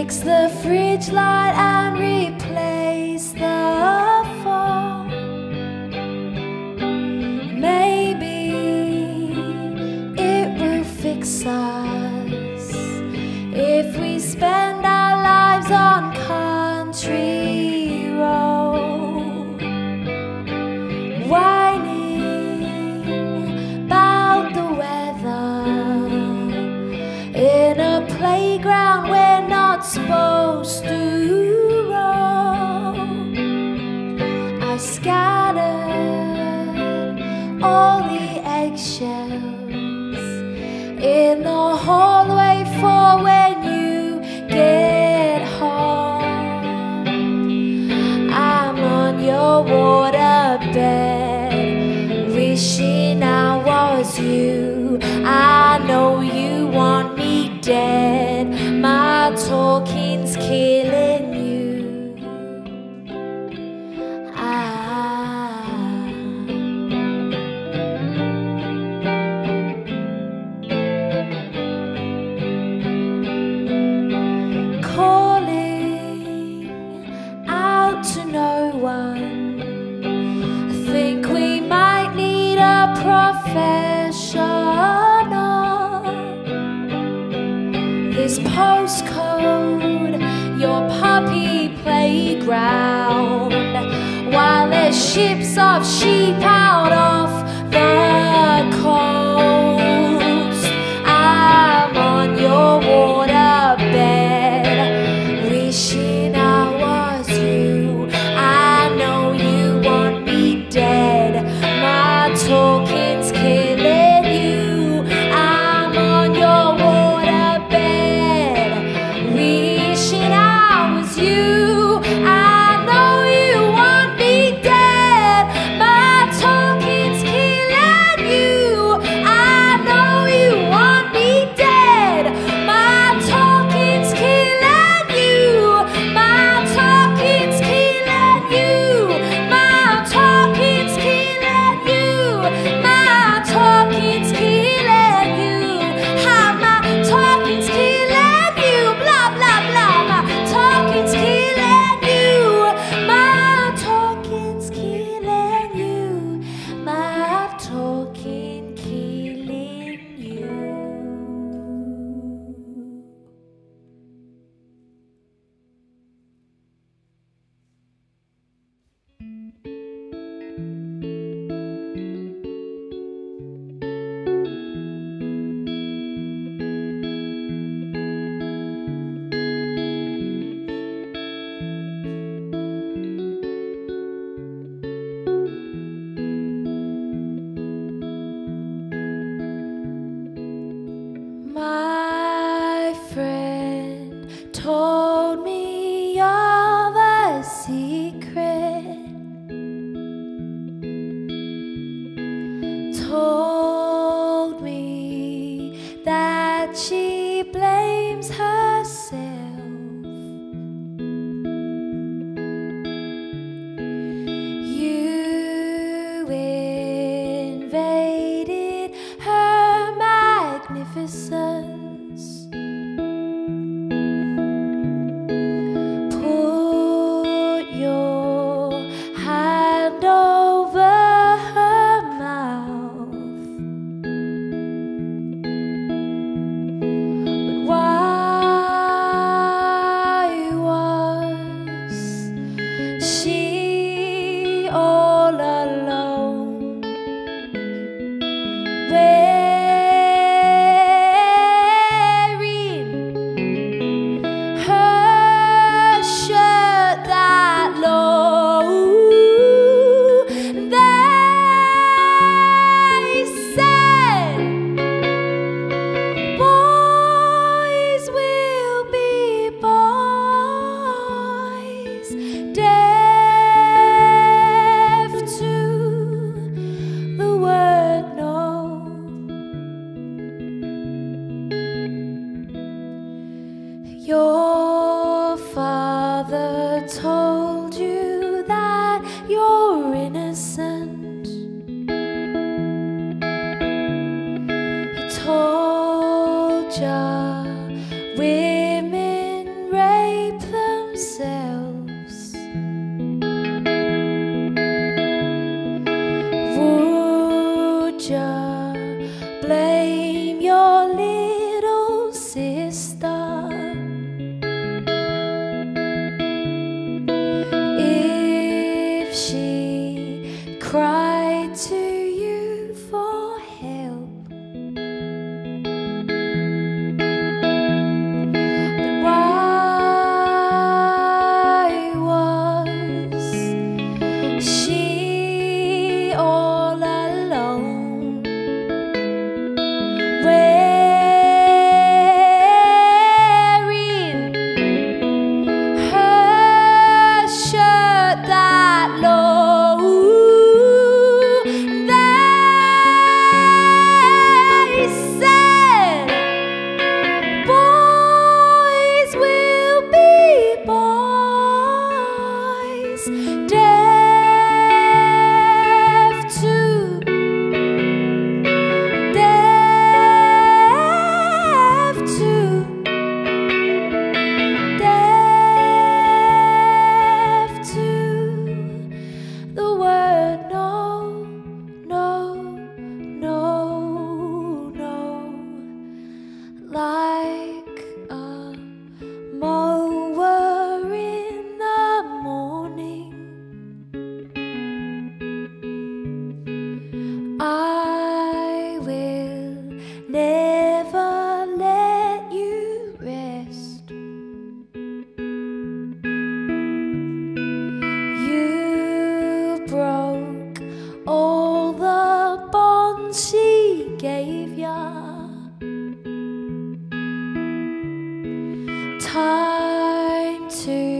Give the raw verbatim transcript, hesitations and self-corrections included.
Fix the fridge light and replace the phone. Maybe it will fix us if we spend our lives on country road, whining about the weather in a playground we're not supposed to roam. I scattered all the eggshells in the hallway for when you get home. I'm on your waterbed, wishing I was you. I know you want me dead, my talking's killing you. Ah. Calling out to no one, I think we might need a professional. This postcode, your puppy playground, while there's ships of sheep out off the coast. I'm on your waterbed, wishing I was you. I know you want me dead, my talking's killing you. I'm on your waterbed, wishing I was you. I know you want me dead, my talking to